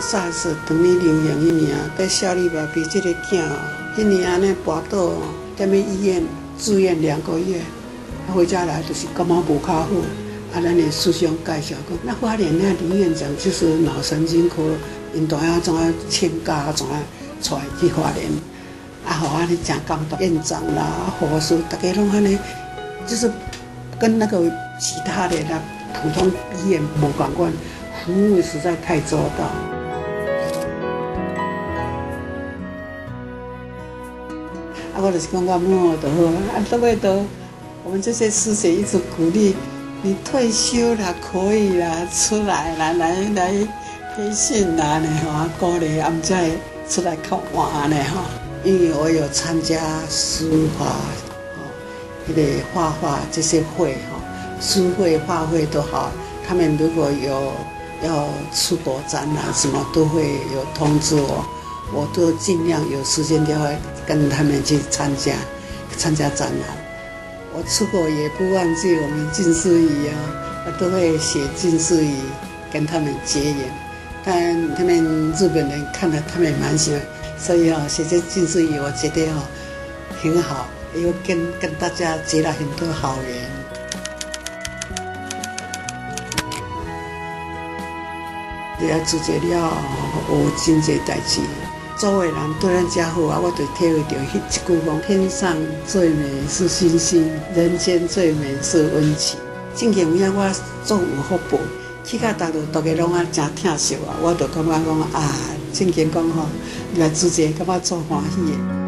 SARS 当年流行迄年，在小李爸比这个囝哦，迄年安尼跋倒哦，踮咧医院住院2个月，回家来就是感冒无较好。啊，咱的师兄介绍讲，那花莲那林院长就是脑神经科，因大家怎啊请假怎啊出来去花莲，啊，互我咧真感动，院长啦、护士，大家拢安尼，就是跟那个其他的那普通医院无共款，服务实在太周到。啊，我就是讲我摸就好啊，到尾都我们这些师姐一直鼓励。你退休了可以啦，出来啦，来培训啦呢哈，鼓励俺们再出来看玩呢哈。因为我有参加书法，那个画画这些会哈，书会、画会都好。他们如果有要出国展览什么，都会有通知我，我都尽量有时间就会跟他们去参加展览。我出国也不忘记我们近视语啊，我都会写近视语跟他们结缘。但他们日本人看了，他们也蛮喜欢，所以写这近视语，我觉得很好，又跟大家结了很多好缘。你要做这了，有真侪代志。周围人对咱遮好啊，我就体会到迄一句讲：天上最美是星星，人间最美是温情。正经有影我总有福报，去到大家拢真疼惜我，我就感觉讲啊，正经讲来做这个，感觉足欢喜的。